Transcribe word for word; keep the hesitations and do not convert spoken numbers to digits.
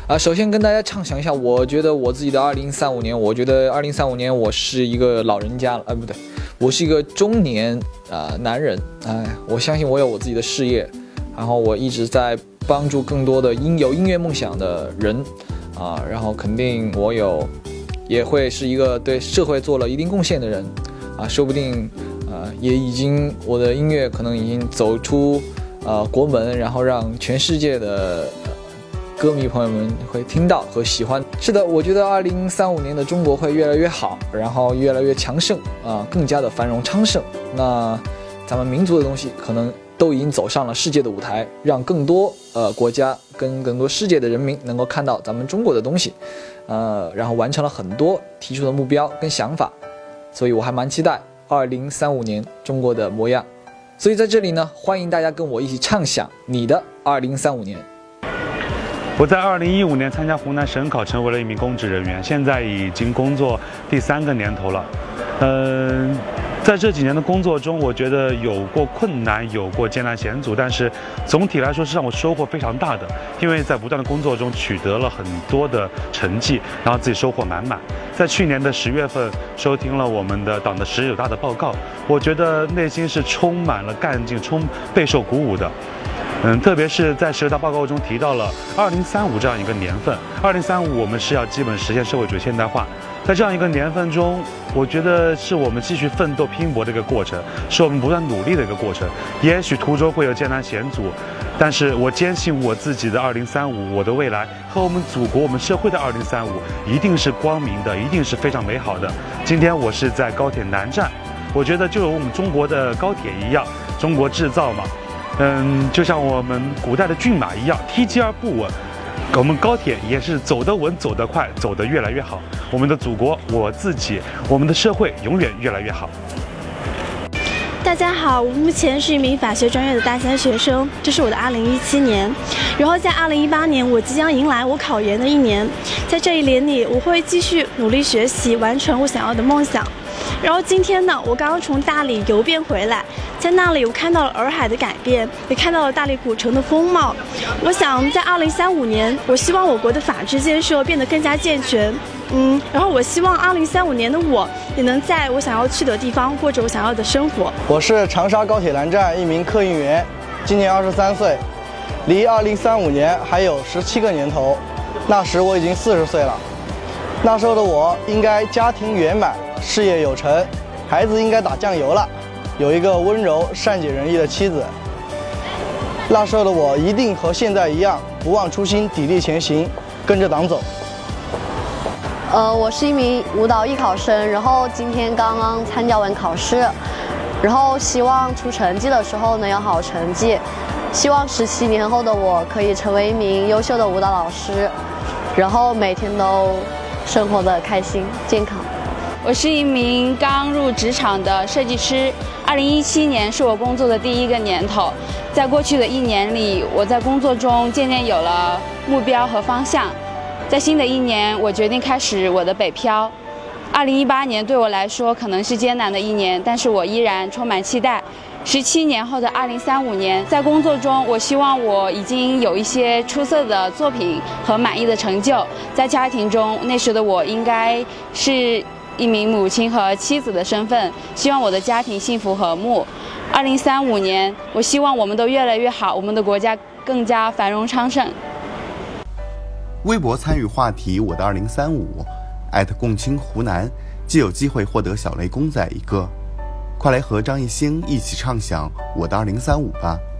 啊，首先跟大家畅想一下，我觉得我自己的二零三五年，我觉得二零三五年我是一个老人家了，啊，不对，我是一个中年啊、呃、男人，哎，我相信我有我自己的事业，然后我一直在帮助更多的音有音乐梦想的人，啊，然后肯定我有，也会是一个对社会做了一定贡献的人，啊，说不定，呃，也已经我的音乐可能已经走出呃国门，然后让全世界的。歌迷朋友们会听到和喜欢。是的，我觉得二零三五年的中国会越来越好，然后越来越强盛啊、呃，更加的繁荣昌盛。那咱们民族的东西可能都已经走上了世界的舞台，让更多呃国家跟更多世界的人民能够看到咱们中国的东西，呃，然后完成了很多提出的目标跟想法。所以我还蛮期待二零三五年中国的模样。所以在这里呢，欢迎大家跟我一起畅想你的二零三五年。 我在二零一五年参加湖南省考，成为了一名公职人员，现在已经工作第三个年头了。嗯、呃，在这几年的工作中，我觉得有过困难，有过艰难险阻，但是总体来说是让我收获非常大的，因为在不断的工作中取得了很多的成绩，然后自己收获满满。在去年的十月份，收听了我们的党的十九大的报告，我觉得内心是充满了干劲，充备受鼓舞的。嗯，特别是在十九大报告中提到了二零三五这样一个年份，二零三五我们是要基本实现社会主义现代化。在这样一个年份中，我觉得是我们继续奋斗拼搏的一个过程，是我们不断努力的一个过程。也许途中会有艰难险阻，但是我坚信我自己的二零三五，我的未来和我们祖国、我们社会的二零三五一定是光明的，一定是非常美好的。今天我是在高铁南站，我觉得就有我们中国的高铁一样，中国制造嘛。嗯，就像我们古代的骏马一样，踢击而不稳。我们高铁也是走得稳、走得快、走得越来越好。我们的祖国，我自己，我们的社会永远越来越好。 大家好，我目前是一名法学专业的大三学生，这是我的二零一七年。然后在二零一八年，我即将迎来我考研的一年，在这一年里，我会继续努力学习，完成我想要的梦想。然后今天呢，我刚刚从大理游遍回来，在那里我看到了洱海的改变，也看到了大理古城的风貌。我想在二零三五年，我希望我国的法治建设变得更加健全。嗯，然后我希望二零三五年的我也能在我想要去的地方过着我想要的生活。 我是长沙高铁南站一名客运员，今年二十三岁，离二零三五年还有十七个年头。那时我已经四十岁了，那时候的我应该家庭圆满，事业有成，孩子应该打酱油了，有一个温柔善解人意的妻子。那时候的我一定和现在一样，不忘初心，砥砺前行，跟着党走。 呃，我是一名舞蹈艺考生，然后今天刚刚参加完考试，然后希望出成绩的时候能有好成绩，希望十七年后的我可以成为一名优秀的舞蹈老师，然后每天都生活的开心健康。 我是一名刚入职场的设计师，二零一七年是我工作的第一个年头。在过去的一年里，我在工作中渐渐有了目标和方向。在新的一年，我决定开始我的北漂。二零一八年对我来说可能是艰难的一年，但是我依然充满期待。十七年后的二零三五年，在工作中，我希望我已经有一些出色的作品和满意的成就。在家庭中，那时的我应该是一名母亲和妻子的身份，希望我的家庭幸福和睦。二零三五年，我希望我们都越来越好，我们的国家更加繁荣昌盛。 微博参与话题我的二零三五，艾特共青湖南，即有机会获得小雷公仔一个。快来和张艺兴一起畅想我的二零三五吧。